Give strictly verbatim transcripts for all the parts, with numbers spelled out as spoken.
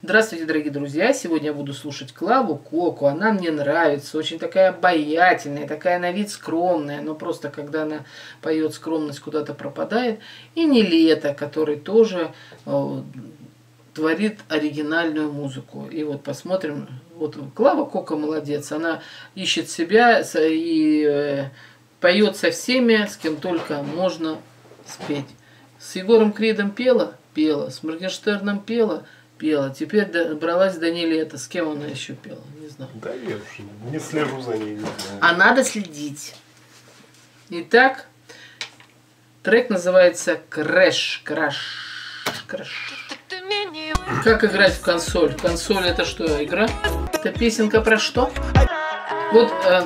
Здравствуйте, дорогие друзья! Сегодня я буду слушать Клаву Коку. Она мне нравится, очень такая обаятельная, такая на вид скромная, но просто когда она поет, скромность куда-то пропадает. И Нилетто, который тоже э, творит оригинальную музыку. И вот посмотрим, вот Клава Кока молодец, она ищет себя и э, поет со всеми, с кем только можно спеть. С Егором Кридом пела? Пела. С Моргенштерном пела? Пела. Теперь добралась до Нилетто. С кем она еще пела? Не знаю. Да я уж не слежу за ней. Не знаю. А надо следить. Итак, трек называется «Крэш». Краш. Краш. Как играть в консоль? Консоль это что, игра? Это песенка про что? Вот э,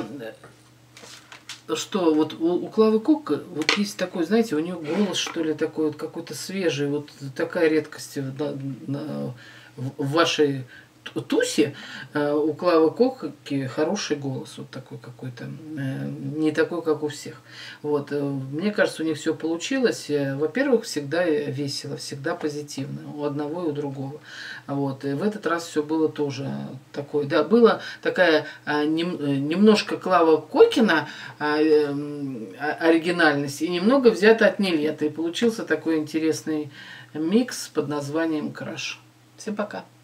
что, вот у, у Клавы Кока вот есть такой, знаете, у нее голос, что ли, такой вот какой-то свежий, вот такая редкость на, на, в вашей тусе. У Клавы Коки хороший голос, вот такой какой-то, не такой, как у всех. Вот. Мне кажется, у них все получилось. Во-первых, всегда весело, всегда позитивно, у одного и у другого. Вот. И в этот раз все было тоже такое. Да, была такая немножко Клава Кокина оригинальность и немного взята от Нилетто. И получился такой интересный микс под названием «Краш». Всем пока!